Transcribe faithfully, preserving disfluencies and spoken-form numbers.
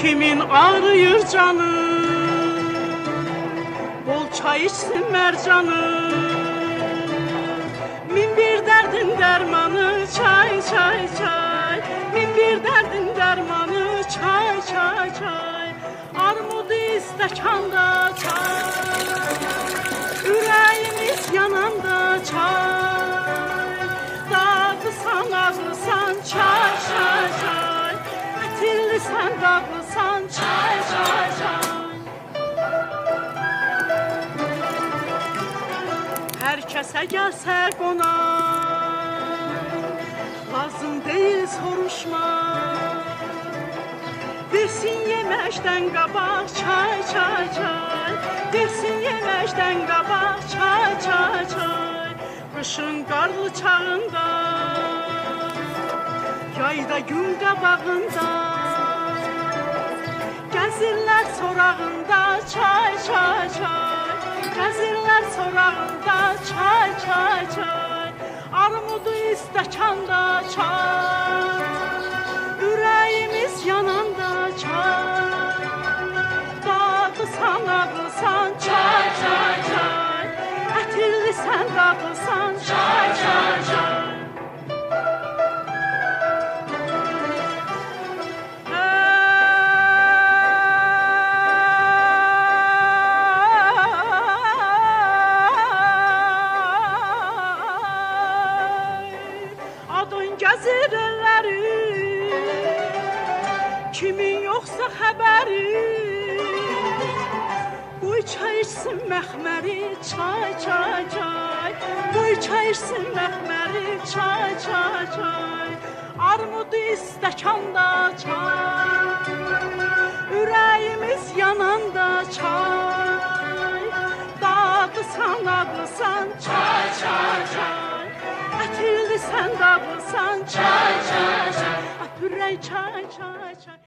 Kimin ağrıyor canı, bol çay içsin mercanı. Min bir derdin dermanı, çay çay çay. Min bir derdin dermanı, çay çay çay. Armudu istekanda çay, yüreğimiz yananda çay. Dağlısan ağlısan çay çay çay. Ətirlisən dağlısan çay çay çay. Hər kəsə gəlsə qonaq, lazım deyil soruşmaq. Desin yeməkdən qabaq çay çay çay. Desin yeməkdən qabaq çay çay çay. Qışın qarlı çağında, yayda gün qabağında, gəzirlər sorağında çay çay çay. Gəzirlər sorağında çay çay çay. Armudu istəkanda çay, ürəyimiz yananda çay. Dağlısan ağlısan çay çay çay. Ətirlisən dağlısan çay çay çay. Gəzir elləri, kimin yoxsa xəbəri. Qoy çay içsin məxməri, çay çay çay. Qoy çay içsin məxməri, çay çay çay. Armudu istəkanda çay, ürəyimiz yananda çay. Dağlısan ağlısan çay çay çay. Ətirlisən dağlısan çay çay çay. Ürək çay çay çay.